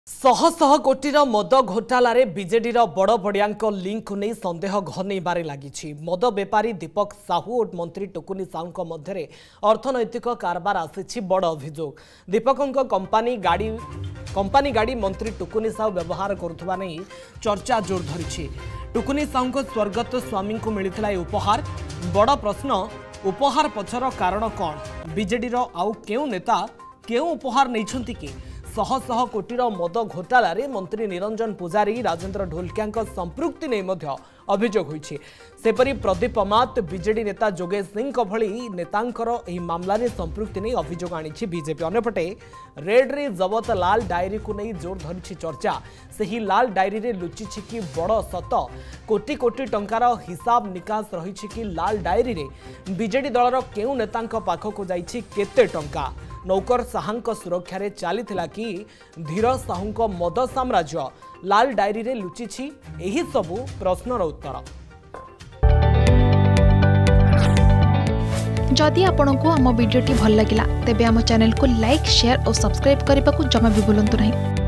शह शह कोटीर मद घोटाल बीजेडी बड़ बड़िया लिंक को नहीं संदेह घनईबार लगी। मद बेपारी दीपक साहू और मंत्री टुकुनी साहू मध्य अर्थनैतिक कारबार आसी बड़ अभियोग। दीपक कंपानी गाड़ी मंत्री टुकुनी साहू व्यवहार करुवा नहीं चर्चा जोर धरी। टुकुनी साहू स्वर्गत स्वामी को मिलता उपहार। बड़ प्रश्न, उपहार पछर कारण कौन? बीजेडी आउ केउ नेता केउ उपहार नहीं कि? शह शह कोटीर मद घोटाल मंत्री निरंजन पुजारी राजेंद्र ढोलकिया संपृक्ति नहीं अभियोग होइछि। सेपरी प्रदीप अमात बीजेडी नेता जोगेश सिंह भली नेतांकर एही मामलारे संपृक्ति नहीं अभियोग आनिछि बीजेपी। अन्यपटे रेड रे जबत लाल डायरी को नहीं जोर धरिछि चर्चा। सही लाल डायरी रे लुचिछि कि बड़ सत? कोटी कोटी टंकार हिसाब निकास रहिछि कि लाल डायरी रे बीजेडी दलर केउ नेतांक पाखको जाइछि केते टंका? नौकर साहांक सुरक्षा रे चलीथिला कि धीर साहूंक मद साम्राज्य? लाल डायरी रे लुचिछि एही सबु प्रश्नर उत्तर। जदि आपंक आम भिडी भल लगा तेब आम चैनल को लाइक, शेयर और सब्सक्राइब करने को जमा भी भूलु नहीं।